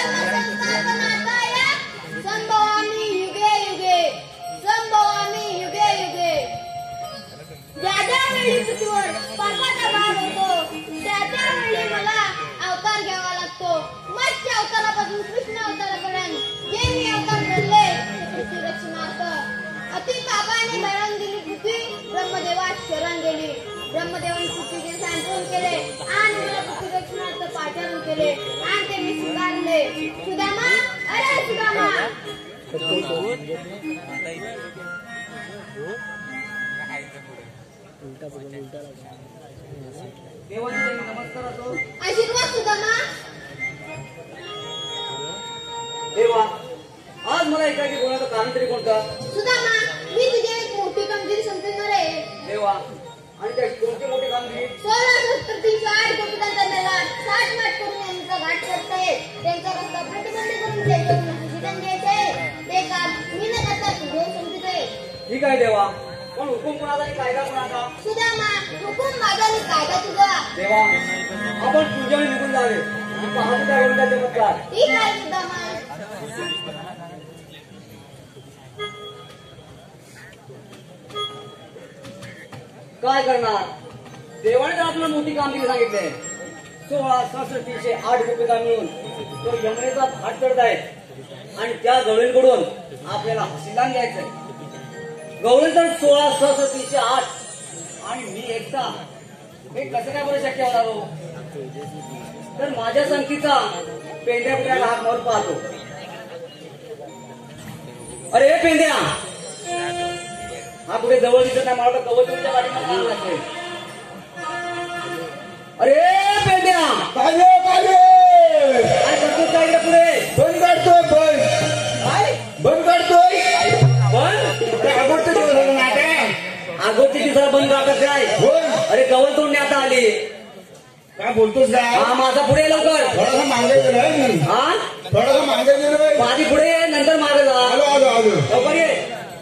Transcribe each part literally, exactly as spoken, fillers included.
संभवामी युगे युगे संभवामी युगे युगे ज्या ज्या वेळी पृथ्वीवर पापाचा भाग होतो त्या त्या वेळी मला अवतार घ्यावा लागतो. मत्स्य अवतारापासून कृष्ण अवतारापर्यंत जे मी अवतार धरले ते पृथ्वी रक्षणार्थ. अति पापाने भरून दिली पृथ्वी ब्रह्मदेवास शरण गेली. ब्रह्मदेवाने पृथ्वीचे सांत्वन केले आणि मला पृथ्वी रक्षणार्थ पाचारण केले आणि ते मी स्वीकारले. सुदामा अरे सुदामा आशीर्वाद सुदामा. देवा आज मला एकाकी बोलण्याचं कारण तरी कोणतं? सुदामा मी तुझी एक मोठी कामगिरी संपवणार आहे. देवा आणि त्याची कोणती मोठी कामगिरी? सोळा सत्तर तीनशे आठ गोपिकांचा मेळा साठ माठ करून यांचा घाट करताय. त्यांचा रस्ता प्रतिबंध करून त्यांच्याकडून शिकण घ्यायचे ते काम मी न करता तुझे समजत आहे. ठीक आहे देवा, पण हुकूम कोणाचा आणि कायदा कोणाचा? सुदामा हुकूम माझा आणि कायदा तुझा. देवा आपण तुझ्याने निघून जावे. पाहतो त्या गोंडा चमत्कार. ठीक आहे सुदामा. काय करणार? देवाने तर आपल्याला मोठी कामगिरी सांगितली. सोळा सहासष्ट तीनशे आठ गोपिका मिळून तो यमुनेचा घाट करतायत आणि त्या गवळींकडून आपल्याला हसीलान घ्यायचंय. गवळी तर सोळा सहासष्ट तीनशे आठ आणि मी एकटा, हे कसं काय बरं शक्य होणार हो? तर माझ्या संगतीचा पेंड्या पुण्याला हात मारून पाहतो. अरे हे पेंड्या, हा कुठे जवळ दिसत नाही. मला कवच तुमच्या गाडीमध्ये काम लागते. अरे पेंड्या काय काय काय करतोस काय इकडे पुढे? बंद काढतोय बंद काय बंद काढतोय बंद अगोदर दिवस नाटे अगोदरची दिवसाला बंद राहतात काय? होय. अरे गवळ तोडणे आता आली. काय बोलतोस काय? हा माझा पुढे ये लवकर. थोडासा मागे गेलोय. हा थोडासा मागे गेलोय. माझी पुढे ये, नंतर मागे जा. आलो आलो आलो लवकर ये.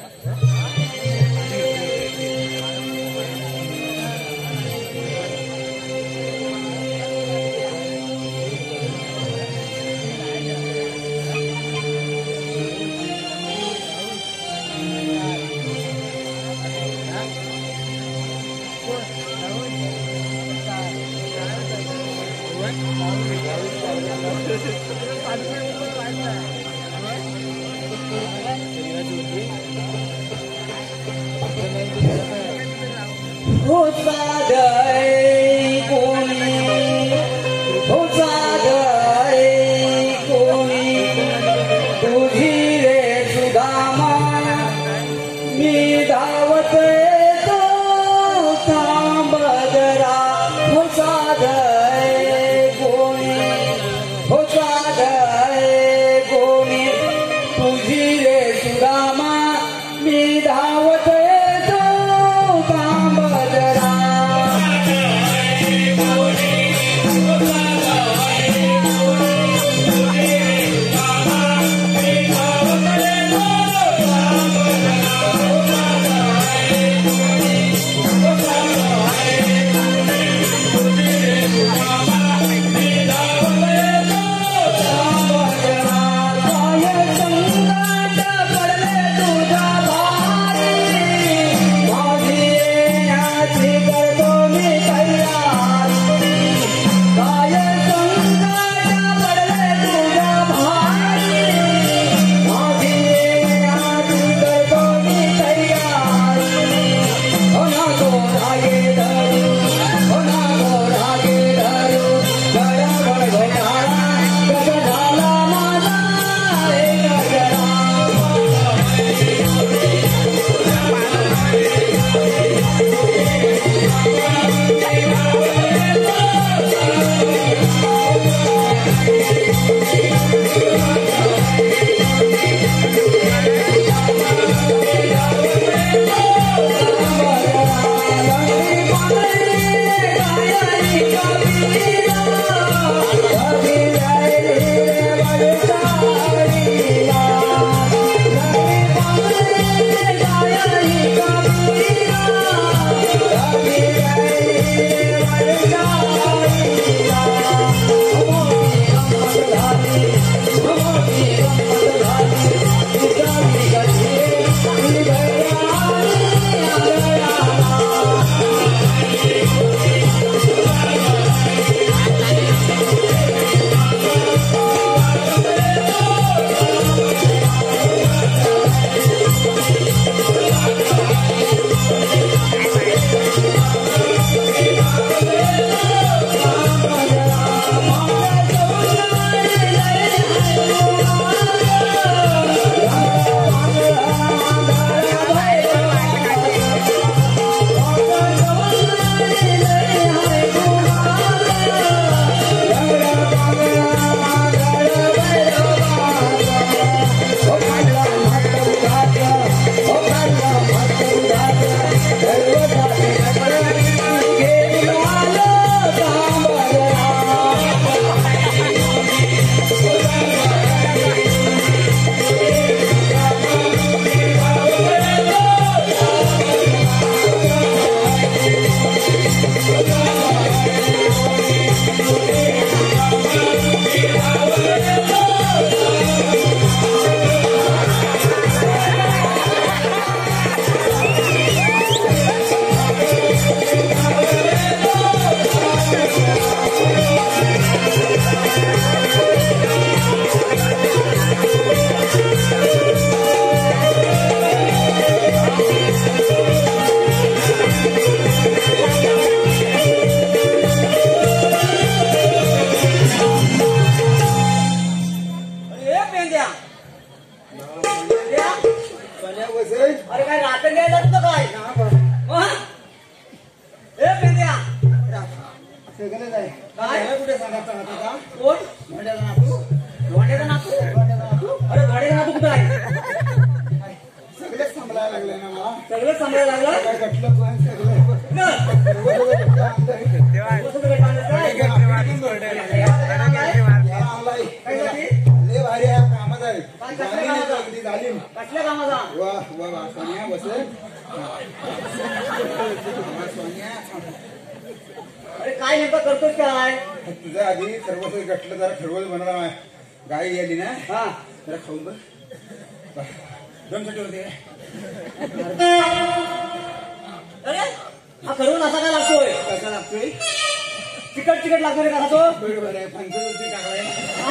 हो सादय कोणी, हो सादय कोणी, तुझी रे सुदामा मी धावत येतो थांब जरा. हो सादय कोणी, हो सादय कोणी, तुझी रे सुदामा मी धावत येतो थांब जरा. काय संगात पडले तुझ्या भारी, कुठे सांगायचा ना तुझा कोण? धोंड्याचा नातू धोंड्याचा नातू? धोंड्याचा नातू अरे धोंड्याचा नातू कुठं आहे? सगळेच सांभाळायला लागले ना मला सगळं सांभाळायला लागलं? काय घटलं पण सगळं कुठं? कसं भेट आणलं काय? काय झाली? लय भारी आहे कामात आहे काय कसल्या कामाचं? अगदी झाली कसल्या कामाचा? वा वा वा सोनिया बसेल सोनिया अरे काय नेमकं करतोस काय? तुझं आधी सर्वस्व गटलं जरा ठरवलं बनवलं आहे. गाई आली ना हा जरा खाऊन बघ दोन साठी होते अरे हा करून असा काय लागतोय? कसा लागतोय चिकट चिकट लागतोय रे कसा तो? बरोबर आहे पंचवीस टाकलाय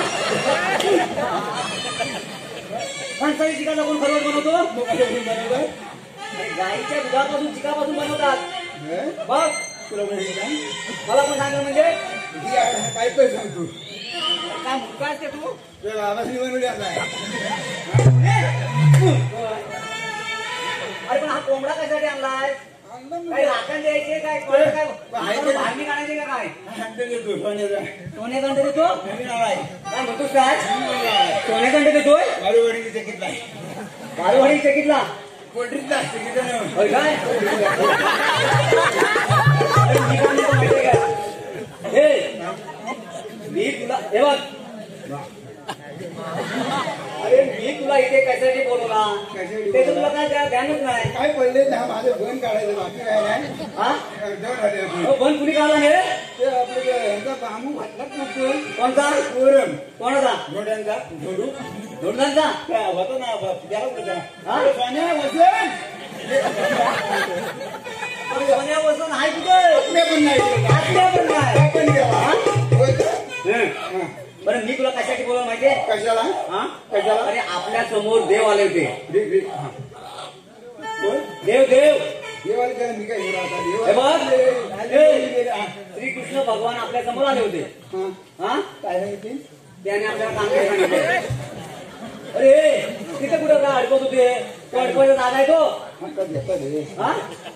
फणसाची चिकट लागून खरवट बनवतो? बरोबर अरे गाईच्या दुधापासून चिकापासून बनवतात. बघ तुला माहिती का मला पण सांग म्हणजे किती आहे? काय पण सांगतो काय मुलगा असते तू? तुझ्या बाबासनी बनवली आता अरे पण हा कोंबडा कशासाठी आणलाय? काय राखण द्यायचे काय कोणाला काय भांडी काढायची का काय? सोने दंड देतो? नवीन आलाय काय म्हणतोस काय? सोने दंड देतोय? वाडीवाडीची चकीतला गाडवाडी चकीतला पोल्ट्रीतला चकीतला होय काय? अरे मी काय म्हणतो माहितीये का? हे मी तुला हे बघ अरे मी तुला इथे कशासाठी बोलवला? त्याचं तुला काय त्या ध्यानच नाही. काय पडले ना माझं बन काढायचं बाकी काय नाही हा अर्धवट आले आपण. अहो, बंद कुणी काढला हे? ते आपलं ते ह्यांचा बामू घातलाच नसतो कोणता? कोरम कोणाचा? घोड्यांचा झोडू धोंडांचा? त्या होता ना बाप द्यावा होता हा? अरे सोन्या वसन सोन्या बसून आहे कुठे? आपल्या पण नाही आत्या पण नाही. आपण गेला हा? होय का? हं. हा. बरं मी तुला कशासाठी बोलवलं माहितीये? कशाला हा कशाला अरे आपल्या समोर देव आले होते. दे- दे. हा. बोल देव देव देवाला काय मी काय बोला आता हे देवा बघ हे, श्रीकृष्ण भगवान आपल्या समोर आले होते. हा हा काय सांगितली त्याने आपल्याला काम करायला सांगितलं. अरे तिथे कुठं काय अडकत होते? तो अडकवायचा दादा आहे तो? हा, कधी कधी हा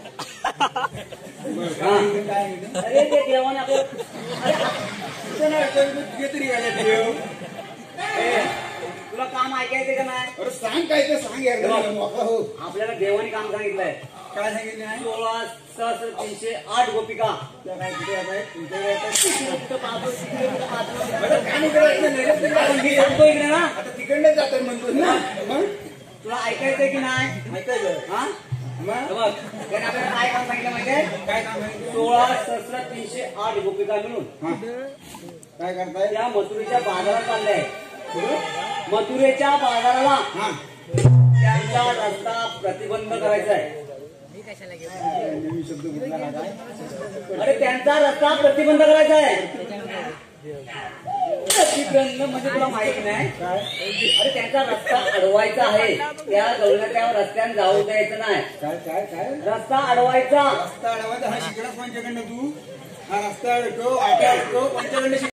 बरं, काय म्हणते, काय म्हणते? अरे ते देवाने आपलं अरे कुठं नाही अडचण, तुझे तरी आले देव. ए, तुला काम ऐकायचं का नाही? अरे सांग काय ते सांग यार बघ. मोकळा हो आपल्याला देवाने काम सांगितलंय. काय सांगितलं नाही सोळा सहस्र तीनशे आठ गोपिका. त्या काय कुठे येत आहे तुमच्या येत आहे? तिकडे कुठं पाहतो, तिकडे कुठं पाहतो. बरं, काय नाही करायचं, नाही रे, तुला आपण मी सांगतो इकडे ना, आता तिकडनं जातात म्हणतो ना मग तुला ऐकायचंय की नाही? ऐकायचं हा मग हे बघ त्याने आपल्याला काय काम सांगितलं माहितीये? काय काम आहे सोळा सहस्र तीनशे आठ गोपिका मिळून हा. काय करताय त्या मथुरेच्या बाजारात चाललंय. कुठं? मथुरेच्या बाजाराला हा त्यांचा रस्ता प्रतिबंध करायचा आहे. नवीन शब्द कुठला का काय अरे त्यांचा रस्ता प्रतिबंध करायचा आहे. प्रतिबंध म्हणजे तुला माहिती नाही. काय अरे त्यांचा रस्ता अडवायचा आहे. त्या गवळणाच्या रस्त्याने जाऊ द्यायचं नाही. काय काय काय रस्ता अडवायचा. रस्ता अडवायचा हा शिकलास पंचकडनं तू हा रस्ता अडको आटा अडको पंचकडनं